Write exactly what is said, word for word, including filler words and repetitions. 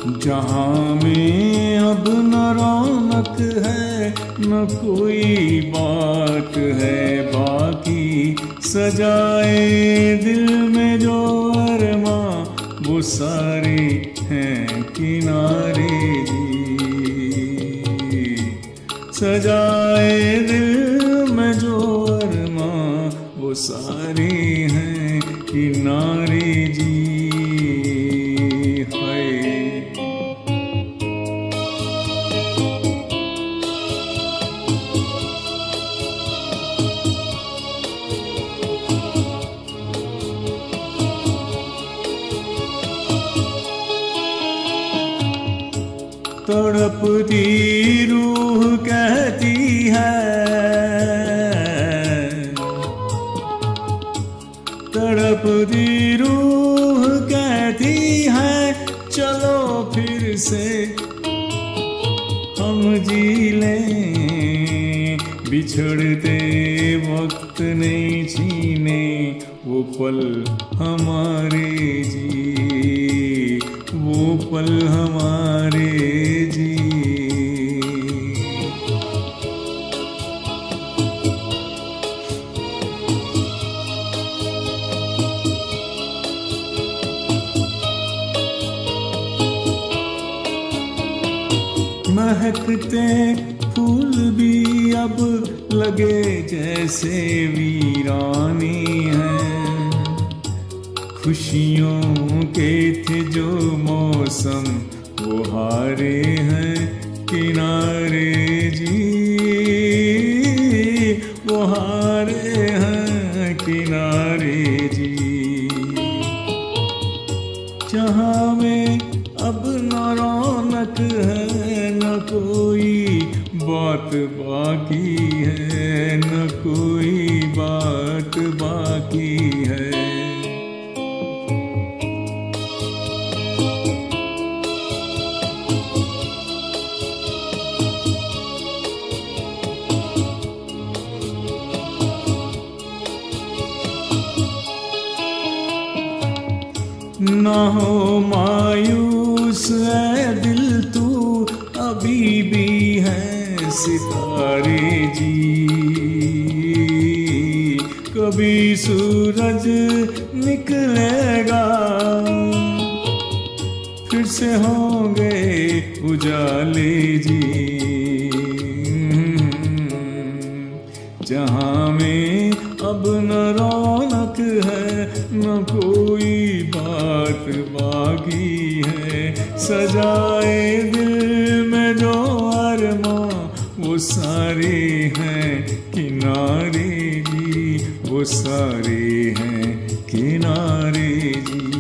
जहाँ में अब न रौनक है न कोई बात है बाकी, सजाए दिल में जो अरमा वो सारे हैं किनारे जी। सजाए दिल में जो अरमा वो सारे हैं किनारे जी। तड़पती रूह कहती है, तड़पती रूह कहती है चलो फिर से हम जी लें। बिछड़ते वक्त नहीं छीने वो पल हमारे जी, वो पल हमारे जी। महकते फूल भी अब लगे जैसे वीरानी हैं। खुशियों के थे जो मौसम वो हारे हैं किनारे जी, वो हारे हैं किनारे जी। जहाँ में अब न रौनक है न कोई बात बाकी है, न कोई बात बाकी है। ना हो मायूस है दिल तू अभी भी है सितारे जी। कभी सूरज निकलेगा फिर से होंगे उजाले जी। जहाँ में अब न रौनक है न कोई बात बाकी है। सजाए दिल में जो अरमा वो सारे हैं किनारे जी, वो सारे हैं किनारे जी।